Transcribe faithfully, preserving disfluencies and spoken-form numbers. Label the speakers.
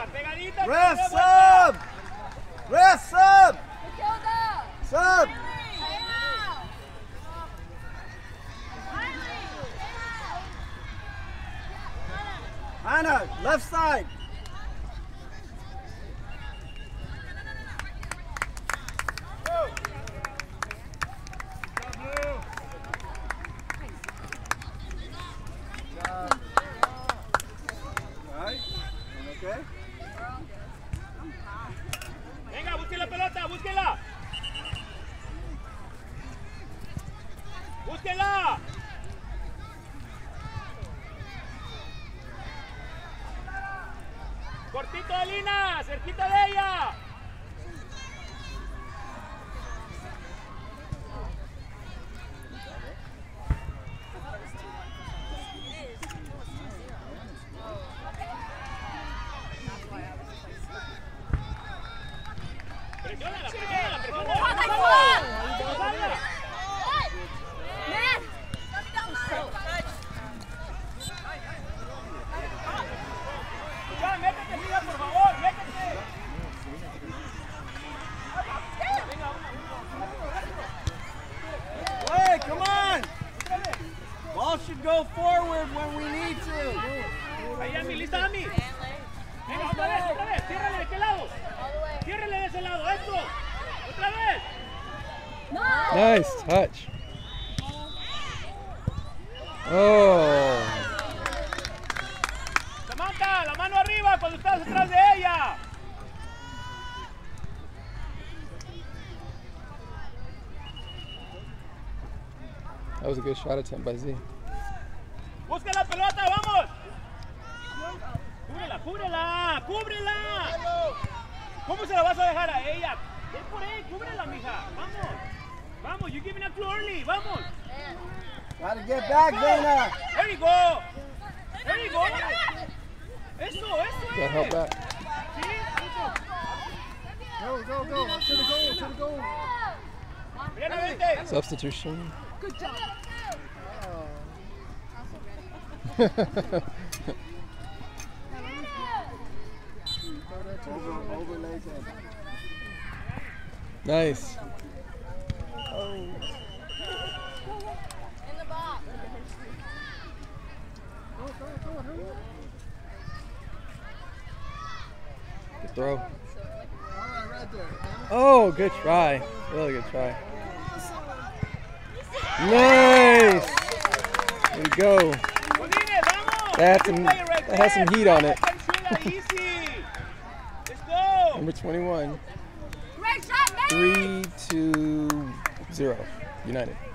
Speaker 1: Ref, sub! Ref, sub! Sub! Anna, left side.
Speaker 2: Venga, busque la pelota, búsquela. Búsquela. Cortito de Lina, cerquita de ella. Presiónala, presiónala, presiónala. Ya, métete, mira, por favor, métete.
Speaker 1: Hey, come on! Ball should go forward when we need to.
Speaker 2: Ahí, Ami, lista, Ami. Venga, otra vez, otra vez. Ciérrale de qué lado. Ciérrale de ese lado, esto. Otra vez.
Speaker 3: Nice touch. Oh.
Speaker 2: Samantha, la mano arriba cuando estás atrás de ella.
Speaker 3: That was a good shot attempt by Z.
Speaker 2: Busca la pelota, vamos. Cúbrela, cúbrela, cúbrela. ¿Cómo se la vas a dejar a ella? Ven por ahí, cúbrela, mija. Vamos. Vamos, you're giving up too early. Vamos.
Speaker 1: Gotta get back, Dana.
Speaker 2: There you go. There you go. Eso, eso
Speaker 3: Got help
Speaker 2: es.
Speaker 3: back.
Speaker 2: Sí.
Speaker 1: Go, go, go. To the goal, to the goal.
Speaker 2: Mira, vente.
Speaker 3: Substitution.
Speaker 4: Good job.
Speaker 3: Nice.
Speaker 1: Oh.
Speaker 4: In the box.
Speaker 3: Good throw. Oh, good try. Really good try. Nice. There we go. That had some, that has some heat on it.
Speaker 2: Let's go.
Speaker 3: Number twenty-one.
Speaker 4: Great shot, man.
Speaker 3: Three, two, zero. United.